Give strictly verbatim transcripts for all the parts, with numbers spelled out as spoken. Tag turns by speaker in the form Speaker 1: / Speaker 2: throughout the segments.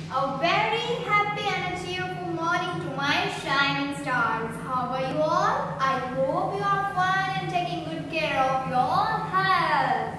Speaker 1: A very happy and a cheerful morning to my shining stars. How are you all? I hope you are fine and taking good care of your health.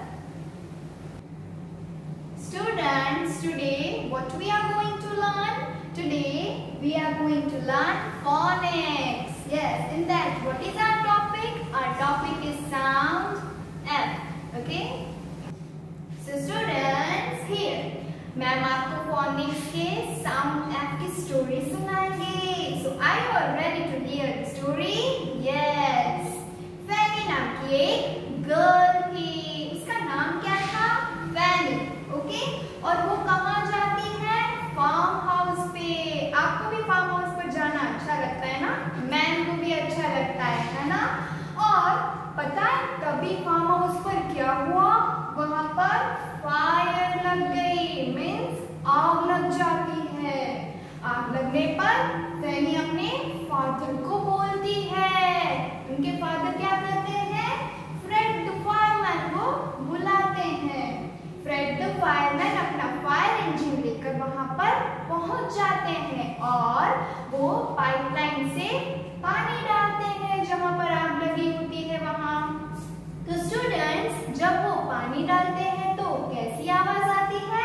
Speaker 1: Students, today what we are going to learn? Today we are going to learn phonics. Yes, in that what is our topic? Our topic is sound F. Okay? So students, here ma'am आपको phonics के sound F की story सुनाएंगे. So are you all ready to hear the story? Yes. Fanny नाम की एक girl थी. उसका नाम क्या था? फैनी. ओके? और वो कहाँ जाती है? फार्म हाउस पे. आपको भी फार्म हाउस पर जाना अच्छा लगता है ना? मैम को भी अच्छा लगता है, है ना? और पता है कभी फार्म हाउस पर क्या हुआ? वहाँ पर फायर लग गई. मीन्स आग लग जाती है. आग लगने पर फैनी अपने फादर को बोलती है. उनके फादर क्या करते हैं? फ्रेड द फायरमैन को बुलाते हैं. फ्रेड द फायरमैन अपना फायर इंजन लेकर वहां पर पहुंच जाते हैं और वो पाइपलाइन से पानी डालते हैं जहां पर आग लगी होती है वहां. तो स्टूडेंट्स, जब वो पानी डालते हैं तो कैसी आवाज आती है?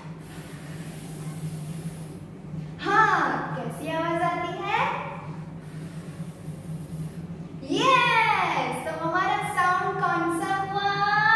Speaker 1: हाँ, कैसी आवाज आती है? यस. तो हमारा साउंड कौन सा हुआ?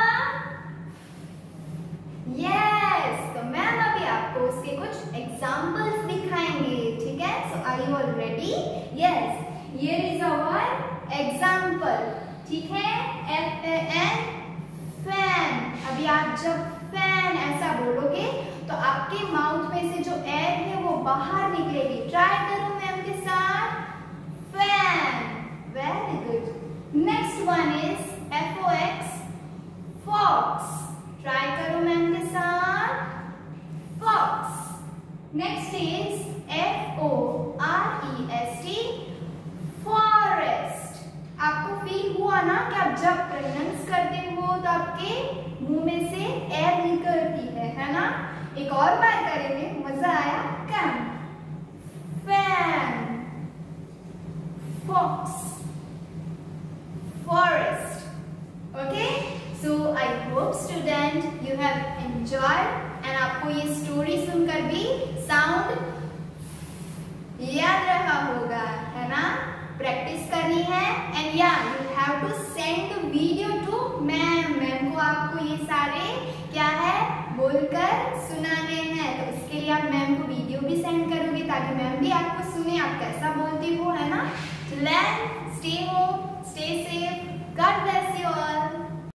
Speaker 1: यस. तो मैम अभी आपको उसके कुछ एग्जांपल्स दिखाएंगे. ठीक है? So are you all ready? Yes. Here is our example. ठीक है? F A N fan. अभी आप जब फैन ऐसा बोलोगे तो आपके माउथ में से जो एयर है वो बाहर निकलेगी. ट्राई करो मैम के साथ. Fan. Very good. Next one is F O X fox. Try करो मैम के साथ. Fox. Next is F O R E S T forest. आपको फील हुआ ना कि आप जब प्रोनाउंस करते हो तो आपके मुंह में से एयर निकलती है, है ना? एक और बार करेंगे, मजा आया? Come. Fan, fox, forest. Okay? So I hope student you have enjoyed and आपको ये स्टोरी सुनकर भी साउंड याद रहा होगा, है ना? प्रैक्टिस करनी है एंड या you have to send the video to ma'am. Ma'am को आपको ये सारे क्या है बोलकर सुनाने हैं. तो इसके लिए आप मैम को वीडियो भी सेंड करोगे ताकि मैम भी आपको सुने आप कैसा बोलती हो, है ना? Let's stay home.